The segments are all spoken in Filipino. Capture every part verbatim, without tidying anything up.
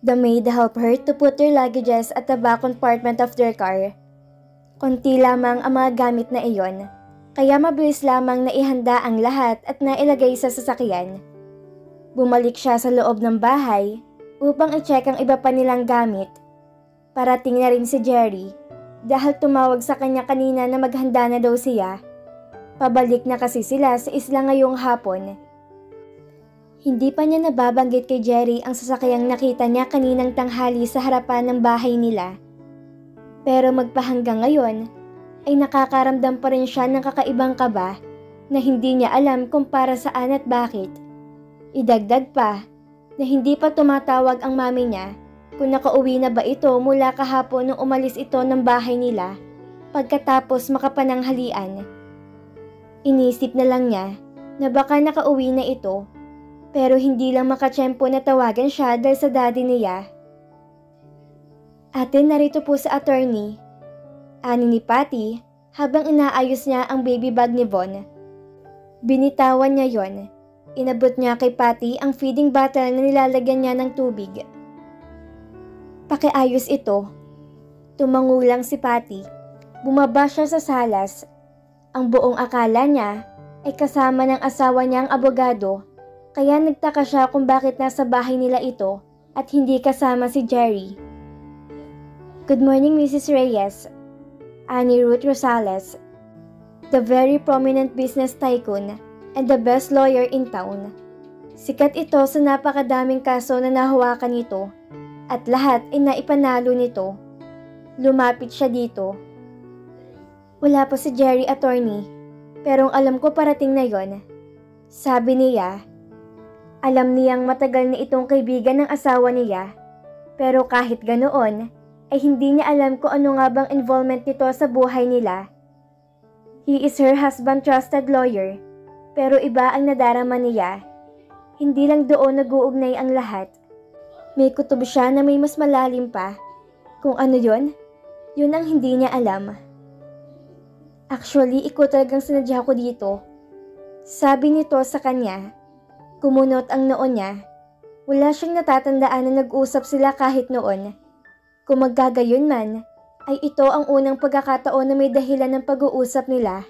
The maid helped her to put their luggages at the back compartment of their car. Konti lamang ang mga gamit na iyon, kaya mabilis lamang na ihanda ang lahat at nailagay sa sasakyan. Bumalik siya sa loob ng bahay upang i-check ang iba pa nilang gamit. Parating na rin si Jerry dahil tumawag sa kanya kanina na maghanda na daw siya. Pabalik na kasi sila sa isla ngayong hapon. Hindi pa niya nababanggit kay Jerry ang sasakyang nakita niya kaninang tanghali sa harapan ng bahay nila. Pero magpahanggang ngayon ay nakakaramdam pa rin siya ng kakaibang kaba na hindi niya alam kung para saan at bakit. Idagdag pa na hindi pa tumatawag ang mami niya kung nakauwi na ba ito mula kahapon nung umalis ito ng bahay nila pagkatapos makapananghalian. Inisip na lang niya na baka nakauwi na ito pero hindi lang makatsyempo na tawagan siya dahil sa daddy niya. Ate, narito po sa attorney. Ani ni Patty habang inaayos niya ang baby bag ni Von. Binitawan niya yon. Inabot niya kay Patty ang feeding bottle na nilalagyan niya ng tubig. Pakiayos ito. Tumangulang si Patty. Bumaba siya sa salas. Ang buong akala niya ay kasama ng asawa niyang abogado, kaya nagtaka siya kung bakit nasa bahay nila ito at hindi kasama si Jerry. Good morning, Missus Reyes. Ani Ruth Rosales, the very prominent business tycoon and the best lawyer in town. Sikat ito sa napakadaming kaso na nahawakan nito at lahat ay naipanalo nito. Lumapit siya dito. Wala pa si Jerry, attorney, pero alam ko parating na yon. Sabi niya, alam niyang matagal na itong kaibigan ng asawa niya, pero kahit ganoon, ay hindi niya alam kung ano nga bang involvement nito sa buhay nila. He is her husband trusted lawyer, pero iba ang nadarama niya. Hindi lang doon nag-uugnay ang lahat. May kutob siya na may mas malalim pa. Kung ano yon, yun ang hindi niya alam. Actually, ikaw talagang sinadya ko dito. Sabi nito sa kanya. Kumunot ang noo niya. Wala siyang natatandaan na nag-usap sila kahit noon. Kung maggagayon man, ay ito ang unang pagkakataon na may dahilan ng pag-uusap nila.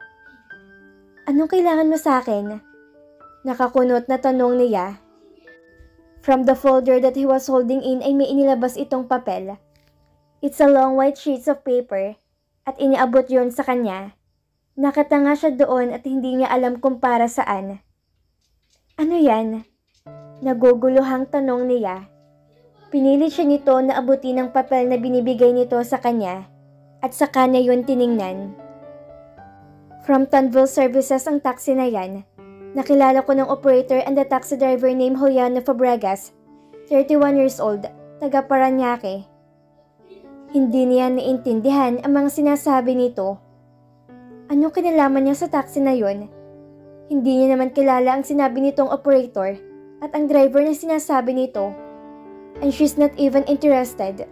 Anong kailangan mo sa akin? Nakakunot na tanong niya. From the folder that he was holding in ay may inilabas itong papel. It's a long white sheets of paper at iniabot yon sa kanya. Nakatanga siya doon at hindi niya alam kung para saan. Ano yan? Naguguluhang tanong niya. Pinilit siya nito na abutin ang papel na binibigay nito sa kanya at sa kanya yun tiningnan. From Tanville Services ang taxi na yan. Nakilala ko ng operator and the taxi driver named Juliano Fabregas, thirty-one years old, taga Paranaque. Hindi niya naiintindihan ang mga sinasabi nito. Anong kinalaman niya sa taxi na yun? Hindi niya naman kilala ang sinabi nitong operator at ang driver na sinasabi nito. And she's not even interested.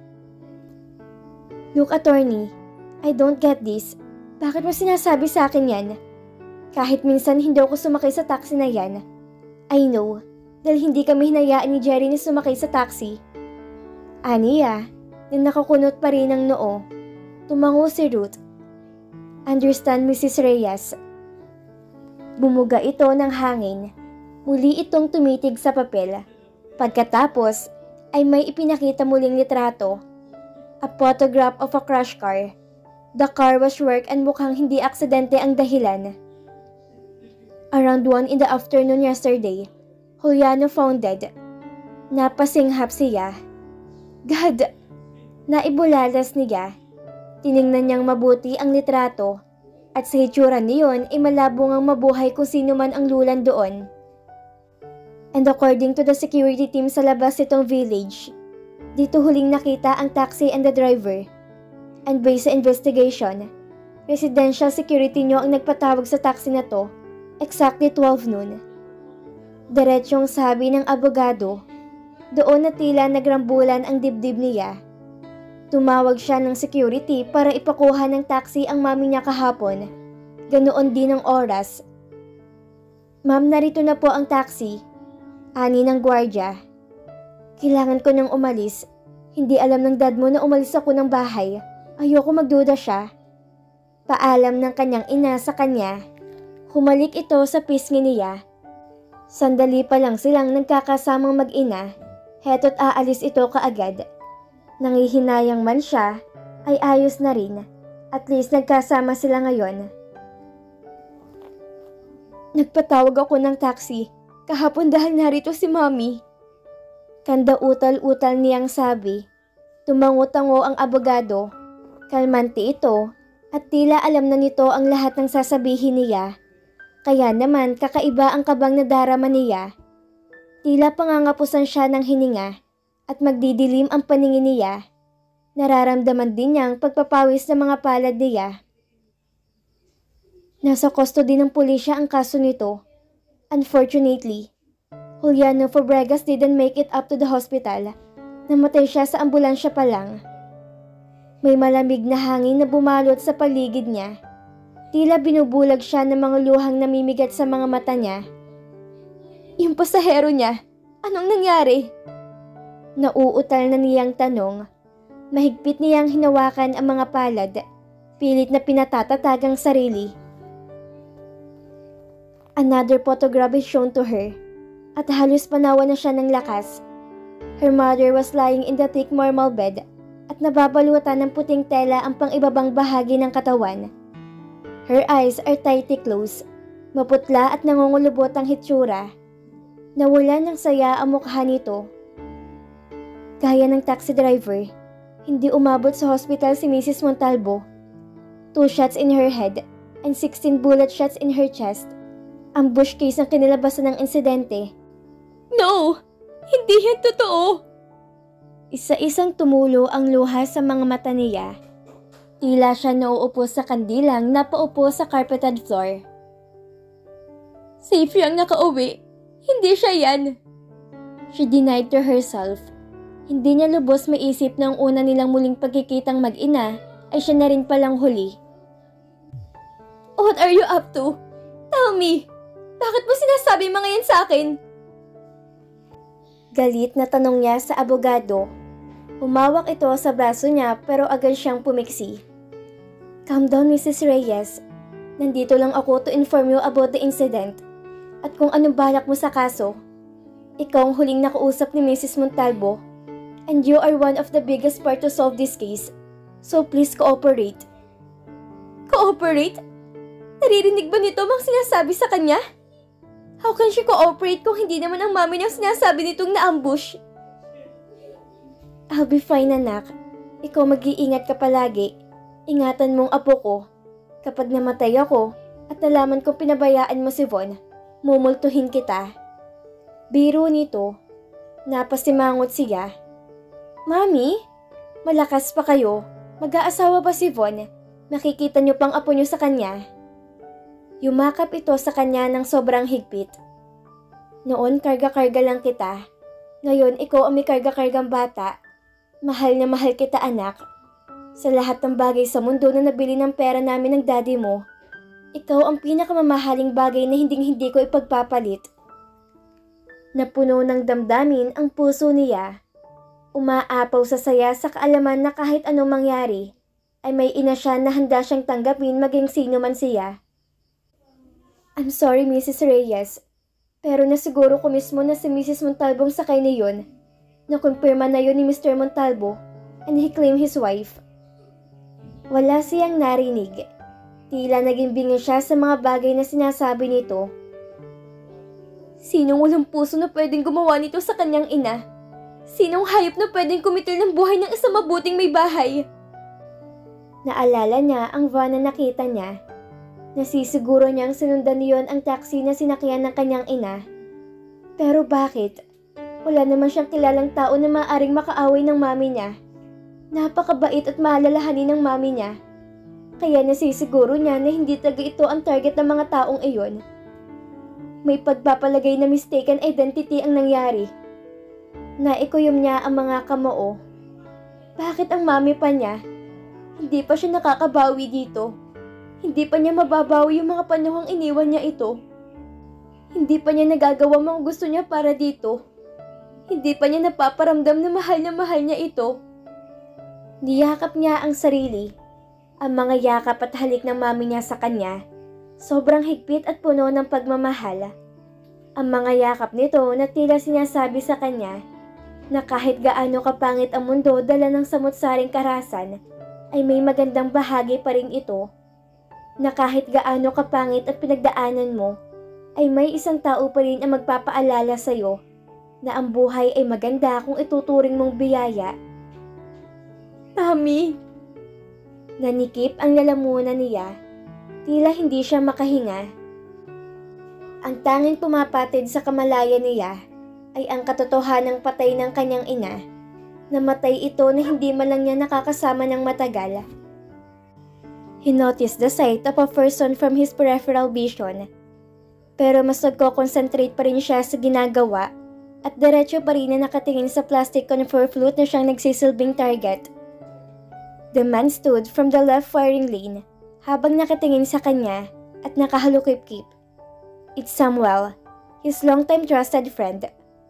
Look, attorney, I don't get this. Bakit mo sinasabi sa akin yan? Kahit minsan hindi ako sumakay sa taxi na yan. I know, dahil hindi kami hinayaan ni Jerry na sumakay sa taxi. Aniya, na nakakunot pa rin ang noo. Tumango si Ruth. Understand, Missus Reyes. Bumuga ito ng hangin. Muli itong tumitig sa papel. Pagkatapos, ay may ipinakita muling litrato. A photograph of a crash car. The car was wrecked and mukhang hindi aksidente ang dahilan. Around one in the afternoon yesterday, Juliano found dead. Napasinghap siya. God! Naibulalas niya. Tiningnan niyang mabuti ang litrato. At sa hitsura niyon ay malabo ngang mabuhay kung sino man ang lulan doon. And according to the security team sa labas nitong village, dito huling nakita ang taxi and the driver. And based sa investigation, residential security nyo ang nagpatawag sa taxi na to, exactly twelve noon. Diretsyong sabi ng abogado, doon na tila nagrambulan ang dibdib niya. Tumawag siya ng security para ipakuha ng taxi ang mami niya kahapon. Ganoon din ang oras. Ma'am, narito na po ang taxi. Ani ng gwardya. Kailangan ko nang umalis. Hindi alam ng dad mo na umalis ako ng bahay. Ayoko magduda siya. Paalam ng kanyang ina sa kanya. Humalik ito sa pisngi niya. Sandali pa lang silang nagkakasamang mag-ina. Heto't aalis ito kaagad. Nangihinayang man siya, ay ayos na rin. At least nagkasama sila ngayon. Nagpatawag ako ng taxi. Kahapon dahil narito si Mommy. Kanda utal-utal niyang sabi. Tumango-tango ang abogado. Kalmante ito at tila alam na nito ang lahat ng sasabihin niya. Kaya naman kakaiba ang kabang na darama niya. Tila pangangapusan siya ng hininga at magdidilim ang paningin niya. Nararamdaman din niyang pagpapawis ng mga palad niya. Nasa custody ng pulisya ang kaso nito. Unfortunately, Juliano Fabregas didn't make it up to the hospital. Namatay siya sa ambulansya pa lang. May malamig na hangin na bumalot sa paligid niya. Tila binubulag siya ng mga luhang namimigat sa mga mata niya. Yung pasahero niya, anong nangyari? Nauutal na niyang tanong. Mahigpit niyang hinawakan ang mga palad. Pilit na pinatatatag ang sarili. Another photograph is shown to her. At halos panawa na siya ng lakas. Her mother was lying in the thick marble bed at nababalutan ng puting tela ang pang-ibabang bahagi ng katawan. Her eyes are tightly closed. Maputla at nangungulubot ang hitsura. Nawala ng saya ang mukha nito. Gaya ng taxi driver, hindi umabot sa hospital si Missus Montalvo. Two shots in her head and sixteen bullet shots in her chest. Ambush case ang kinilabasan ng insidente. No! Hindi yan totoo! Isa-isang tumulo ang luha sa mga mata niya. Tila siya nauupo sa kandilang napaupo sa carpeted floor. Safe yung nakauwi. Hindi siya yan. She denied to herself. Hindi niya lubos maisip na ang una nilang muling pagkikitang mag-ina ay siya na rin palang huli. What are you up to? Tell me! Bakit mo sinasabi mga yan sa akin? Galit na tanong niya sa abogado. Humawak ito sa braso niya pero agad siyang pumiksi. Calm down, Missus Reyes. Nandito lang ako to inform you about the incident. At kung anong balak mo sa kaso. Ikaw ang huling nakausap ni Missus Montalvo. And you are one of the biggest part to solve this case. So please cooperate. Cooperate? Naririnig ba nito mang sinasabi sa kanya? How can she cooperate kung hindi naman ang mami niyang sinasabi nitong na-ambush? I'll be fine, anak. Ikaw mag-iingat ka palagi. Ingatan mong apo ko. Kapag namatay ako at nalaman kong pinabayaan mo si Von, mumultuhin kita. Biro nito, napasimangot siya. Mami, malakas pa kayo. Mag-aasawa pa si Von. Nakikita niyo pang apo niyo sa kanya. Yumakap ito sa kanya ng sobrang higpit. Noon karga-karga lang kita. Ngayon ikaw ang may karga-kargang bata. Mahal na mahal kita, anak. Sa lahat ng bagay sa mundo na nabili ng pera namin ng daddy mo, ikaw ang pinakamamahaling bagay na hinding-hindi ko ipagpapalit. Napuno ng damdamin ang puso niya. Umaapaw sa saya sa kaalaman na kahit anong mangyari, ay may ina siya na handa siyang tanggapin maging sino man siya. I'm sorry, Missus Reyes, pero nasiguro ko mismo na si Missus Montalvo ang sakay niyon. Nakumpirma na yun ni Mister Montalvo and he claimed his wife. Wala siyang narinig. Tila naging bingi siya sa mga bagay na sinasabi nito. Sinong walang puso na pwedeng gumawa nito sa kanyang ina? Sinong hayop na pwedeng kumitil ng buhay ng isang mabuting may bahay? Naalala niya ang van na nakita niya. Nasisiguro niyang sinundan niyon ang taxi na sinakyan ng kanyang ina. Pero bakit? Wala naman siyang kilalang tao na maaaring makaaway ng mami niya. Napakabait at maalalahanin ng mami niya. Kaya nasisiguro niya na hindi taga ito ang target ng mga taong iyon. May pagpapalagay na mistaken identity ang nangyari. Naikuyom niya ang mga kamoo. Bakit ang mami pa niya? Hindi pa siya nakakabawi dito. Hindi pa niya mababawi yung mga panahong iniwan niya ito. Hindi pa niya nagagawa mga gusto niya para dito. Hindi pa niya napaparamdam na mahal na mahal niya ito. Niyakap niya ang sarili. Ang mga yakap at halik ng mami niya sa kanya, sobrang higpit at puno ng pagmamahal. Ang mga yakap nito na tila sinasabi sa kanya na kahit gaano kapangit ang mundo dala ng samut-saring karahasan, ay may magandang bahagi pa rin ito. Na kahit gaano kapangit at pinagdaanan mo, ay may isang tao pa rin ang magpapaalala sa iyo na ang buhay ay maganda kung ituturing mong biyaya. Mami! Nanikip ang lalamunan niya, tila hindi siya makahinga. Ang tanging pumapatid sa kamalayan niya ay ang katotohanang patay ng kanyang ina. Namatay ito na hindi man lang niya nakakasama ng matagal. He noticed the sight of a person from his peripheral vision. Pero mas nagko-concentrate pa rin siya sa ginagawa at diretso pa rin na nakatingin sa plastic confer flute na siyang nagsisilbing target. The man stood from the left firing lane habang nakatingin sa kanya at nakahalukip-kip. It's Samuel, his longtime trusted friend.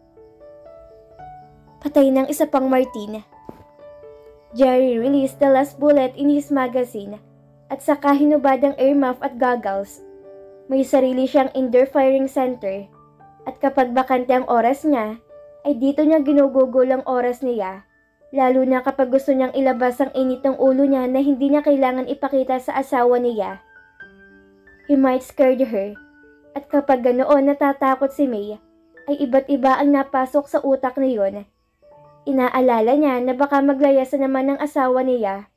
Patay ng isa pang Martin. Jerry released the last bullet in his magazine at saka hinubad ang air muff at goggles. May sarili siyang indoor firing center at kapag bakante ang oras niya, ay dito niya ginugugol ang oras niya. Lalo na kapag gusto niyang ilabas ang init ng ulo niya na hindi niya kailangan ipakita sa asawa niya. He might scare her. At kapag ganoon natatakot si May, ay iba't iba ang napasok sa utak niyon. Inaalala niya na baka maglayasan naman ng asawa niya.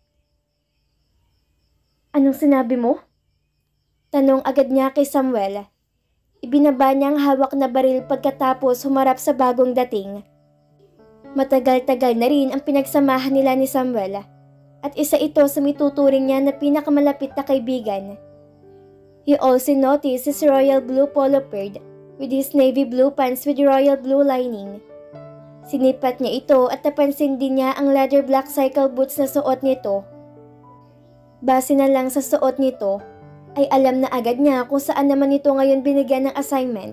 Anong sinabi mo? Tanong agad niya kay Samuel. Ibinaba niya ang hawak na baril pagkatapos humarap sa bagong dating. Matagal-tagal na rin ang pinagsamahan nila ni Samuel at isa ito sa mituturing niya na pinakamalapit na kaibigan. He also noticed his royal blue polo bird with his navy blue pants with royal blue lining. Sinipat niya ito at napansin din niya ang leather black cycle boots na suot nito. Base na lang sa suot nito, ay alam na agad niya kung saan naman ito ngayon binigyan ng assignment.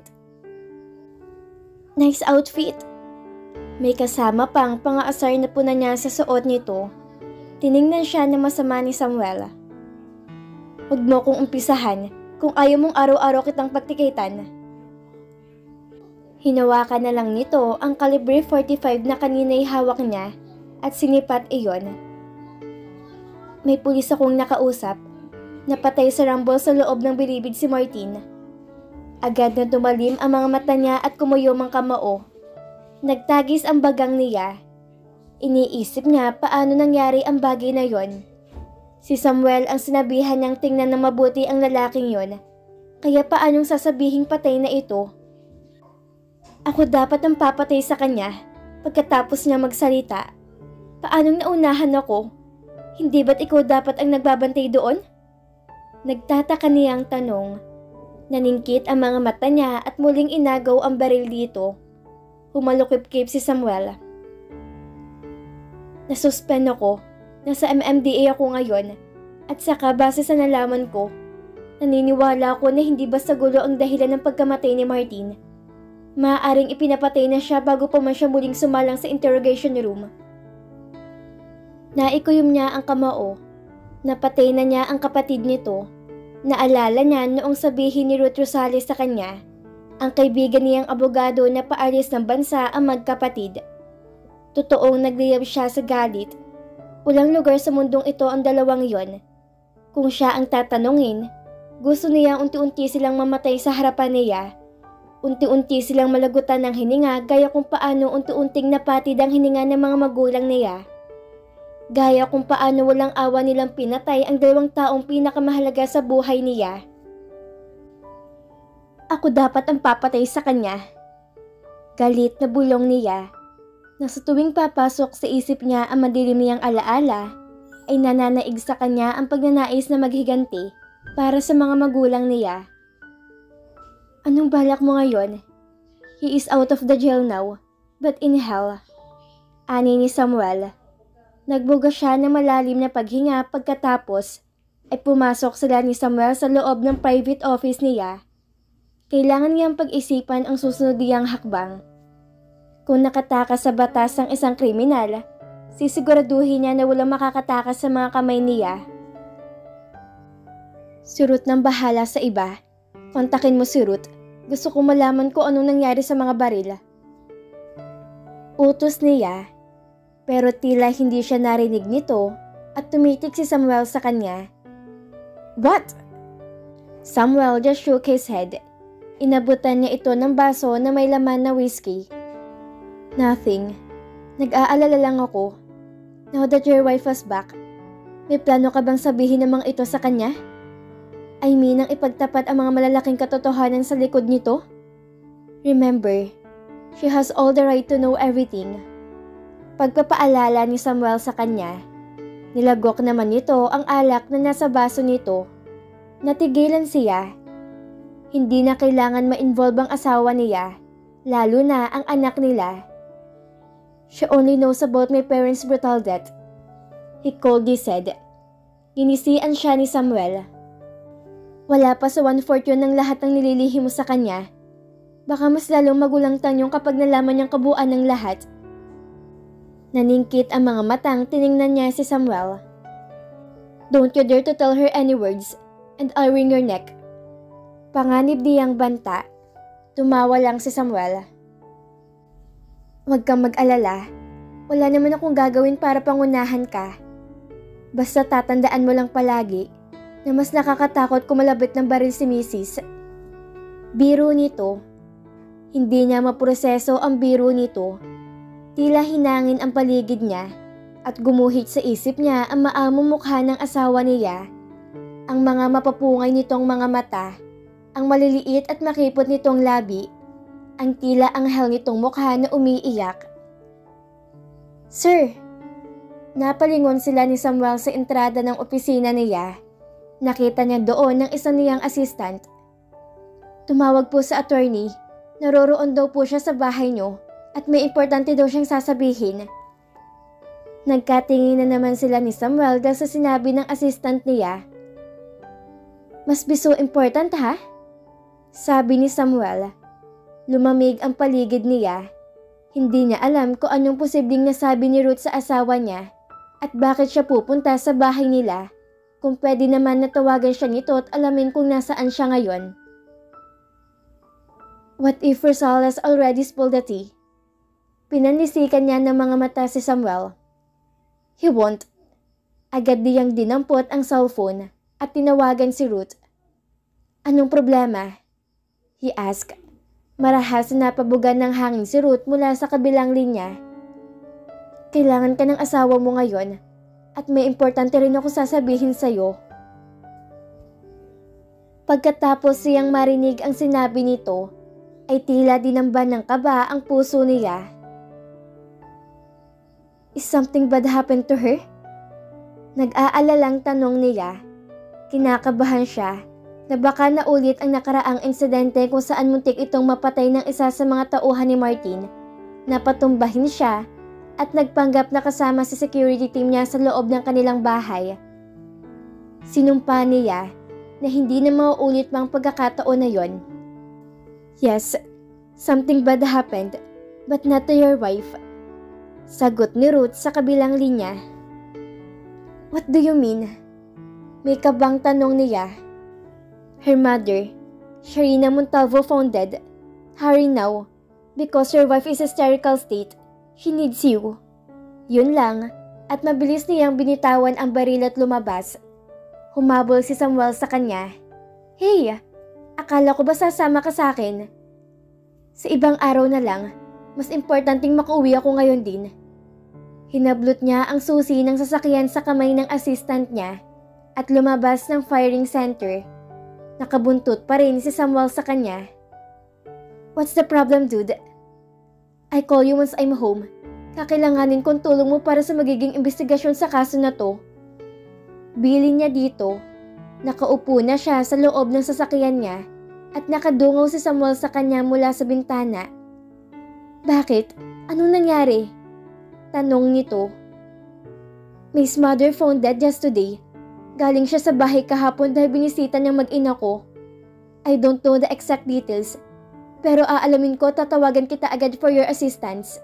Nice outfit! May kasama pang pang-aasar na puna niya sa suot nito. Tiningnan siya na masama ni Samuel. Huwag mo kong umpisahan kung ayaw mong araw-araw kitang pagtikitan. Hinawakan na lang nito ang calibre forty-five na kanina'y hawak niya at sinipat iyon. May pulis akong nakausap. Napatay sa rumble sa loob ng bilibid si Martin. Agad na tumalim ang mga mata niya at kumuyom ang kamao. Nagtagis ang bagang niya. Iniisip niya paano nangyari ang bagay na yon. Si Samuel ang sinabihan niyang tingnan na mabuti ang lalaking yon. Kaya paanong sasabihing patay na ito? Ako dapat ang papatay sa kanya pagkatapos niya magsalita. Paanong naunahan ako? Hindi ba't ikaw dapat ang nagbabantay doon? Nagtataka niyang tanong. Naningkit ang mga mata niya at muling inagaw ang baril dito. Humalukip-kip si Samuel. Nasuspend ako. Nasa M M D A ako ngayon. At saka base sa nalaman ko, naniniwala ako na hindi basta gulo ang dahilan ng pagkamatay ni Martin. Maaaring ipinapatay na siya bago pa man siya muling sumalang sa interrogation room. Naikuyom niya ang kamao. Napatay na niya ang kapatid nito. Naalala niya noong sabihin ni Ruth Rosales sa kanya, ang kaibigan niyang abogado na paalis ng bansa ang magkapatid. Totoong nagliyab siya sa galit. Walang lugar sa mundong ito ang dalawang yon. Kung siya ang tatanungin, gusto niya unti-unti silang mamatay sa harapan niya. Unti-unti silang malagutan ng hininga gaya kung paano unti-unting napatid ang hininga ng mga magulang niya. Gaya kung paano walang awa nilang pinatay ang dalawang taong pinakamahalaga sa buhay niya. Ako dapat ang papatay sa kanya. Galit na bulong niya. Na sa tuwing papasok sa isip niya ang madilim niyang alaala, ay nananaig sa kanya ang pagnanais na maghiganti para sa mga magulang niya. Anong balak mo ngayon? He is out of the jail now, but in hell. Ani ni Samuel. Nagbuga siya ng malalim na paghinga pagkatapos ay pumasok sila ni Samuel sa loob ng private office niya. Kailangan niyang pag-isipan ang susunod niyang hakbang. Kung nakatakas sa batas ang isang kriminal, sisiguraduhin niya na walang makakatakas sa mga kamay niya. Si Ruth nang bahala sa iba. Kontakin mo si Ruth. Gusto kong malaman kung anong nangyari sa mga baril. Utos niya, pero tila hindi siya narinig nito at tumitig si Samuel sa kanya. What? Samuel just shook his head. Inabutan niya ito ng baso na may laman na whiskey. Nothing. Nag-aalala lang ako. Now that your wife was back, may plano ka bang sabihin namang ito sa kanya? I mean, ang ipagtapat ang mga malalaking katotohanan sa likod nito? Remember, she has all the right to know everything. Pagpapaalala ni Samuel sa kanya, nilagok naman nito ang alak na nasa baso nito. Natigilan siya. Hindi na kailangan ma-involve ang asawa niya, lalo na ang anak nila. She only knows about my parents' brutal death. He coldly said. Ginisian siya ni Samuel. Wala pa sa one-fourth yun ng lahat ng nililihim mo sa kanya. Baka mas lalong magulang tanyong kapag nalaman niyang kabuuan ng lahat. Naningkit ang mga matang tiningnan niya si Samuel. Don't you dare to tell her any words, and I'll wring your neck. Panganib niyang banta. Tumawa lang si Samuel. Huwag kang mag-alala. Wala naman akong gagawin para pangunahan ka. Basta tatandaan mo lang palagi na mas nakakatakot kung malabit ng baril si Missus Biro nito. Hindi niya maproseso ang biro nito. Tila hinangin ang paligid niya at gumuhit sa isip niya ang maamong mukha ng asawa niya. Ang mga mapapungay nitong mga mata, ang maliliit at makipot nitong labi, ang tila anghel nitong mukha na umiiyak. Sir! Napalingon sila ni Samuel sa entrada ng opisina niya. Nakita niya doon ng isang niyang assistant. Tumawag po sa attorney. Naroroon daw po siya sa bahay niyo at may importante daw siyang sasabihin. Nagkatingin na naman sila ni Samuel dahil sa sinabi ng assistant niya. Must be so important ha? Sabi ni Samuel. Lumamig ang paligid niya. Hindi niya alam kung anong posibleng nasabi ni Ruth sa asawa niya at bakit siya pupunta sa bahay nila kung pwede naman natawagan siya nito at alamin kung nasaan siya ngayon. What if Rosales already spilled the tea? Pinanisikan niya ng mga mata si Samuel. He won't. Agad niyang dinampot ang cellphone at tinawagan si Ruth. Anong problema? He asked. Marahas na napabugan ng hangin si Ruth mula sa kabilang linya. Kailangan ka ng asawa mo ngayon at may importante rin ako sasabihin sa'yo. Pagkatapos siyang marinig ang sinabi nito, ay tila dinamba ng kaba ang puso niya. Is something bad happened to her? Nag-aalalang tanong niya. Kinakabahan siya na baka naulit ang nakaraang insidente kung saan muntik itong mapatay ng isa sa mga tauhan ni Martin. Napatumbahin siya at nagpanggap na kasama si security team niya sa loob ng kanilang bahay. Sinumpa niya na hindi na mauulit mang pagkakataon na yon. Yes, something bad happened, but not to your wife. Sagot ni Ruth sa kabilang linya. What do you mean? May kabang tanong niya. Her mother, Sharina Montalvo, found dead. Hurry now, because your wife is in hysterical state. She needs you. Yun lang, at mabilis niyang binitawan ang baril at lumabas. Humabol si Samuel sa kanya. Hey, akala ko ba sasama ka sa akin? Sa ibang araw na lang, mas importanteng makauwi ako ngayon din. Hinablot niya ang susi ng sasakyan sa kamay ng assistant niya at lumabas ng firing center. Nakabuntot pa rin si Samuel sa kanya. What's the problem, dude? I call you once I'm home. Kakailanganin kong tulong mo para sa magiging investigasyon sa kaso na to. Bilin niya dito. Nakaupo na siya sa loob ng sasakyan niya at nakadungaw si Samuel sa kanya mula sa bintana. Bakit? Anong nangyari? Tanong nito. Miss Mother found dead just today. Galing siya sa bahay kahapon dahil binisita niyang mag-ina ko. I don't know the exact details, Pero aalamin ko, tatawagan kita agad for your assistance.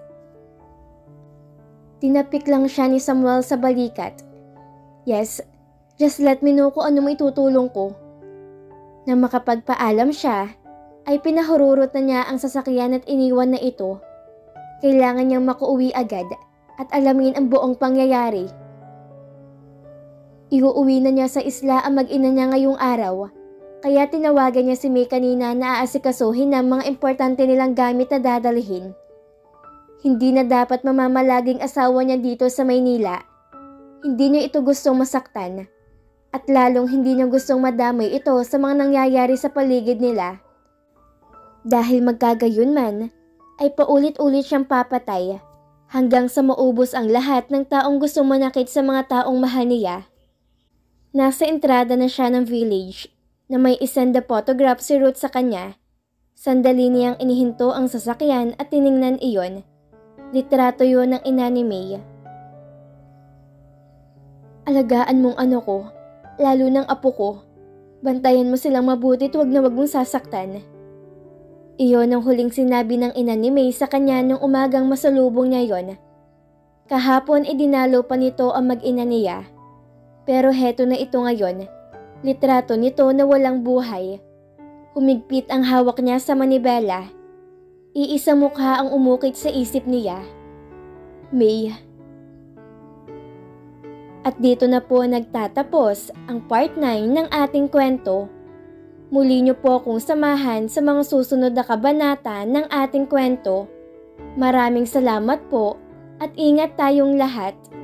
Tinapik lang siya ni Samuel sa balikat. Yes, just let me know kung ano may tutulong ko. Nang makapagpaalam siya, ay pinahururot na niya ang sasakyan at iniwan na ito. Kailangan niyang makauwi agad at alamin ang buong pangyayari. Iuuwi na niya sa isla ang mag-ina niya ngayong araw, kaya tinawagan niya si May kanina na aasikasuhin ng mga importante nilang gamit na dadalhin. Hindi na dapat mamamalaging asawa niya dito sa Maynila. Hindi niya ito gustong masaktan, at lalong hindi niya gustong madamay ito sa mga nangyayari sa paligid nila. Dahil magkagayon man, ay paulit-ulit siyang papatay hanggang sa maubos ang lahat ng taong gustong manakit sa mga taong mahal niya. Nasa entrada na siya ng village na may isend the photograph si Ruth sa kanya. Sandali niyang inihinto ang sasakyan at tiningnan iyon. Litrato yun ng ina ni May. Alagaan mong ano ko, lalo ng apo ko. Bantayan mo silang mabuti at huwag na huwag mong sasaktan. Iyon ang huling sinabi ng ina ni May sa kanya nung umagang masalubong niya yon. Kahapon idinalo pa nito ang mag-ina niya. Pero heto na ito ngayon, litrato nito na walang buhay. Humigpit ang hawak niya sa manibela. Iisang mukha ang umukit sa isip niya. May. At dito na po nagtatapos ang part nine ng ating kwento. Muli niyo po akong samahan sa mga susunod na kabanata ng ating kwento. Maraming salamat po at ingat tayong lahat.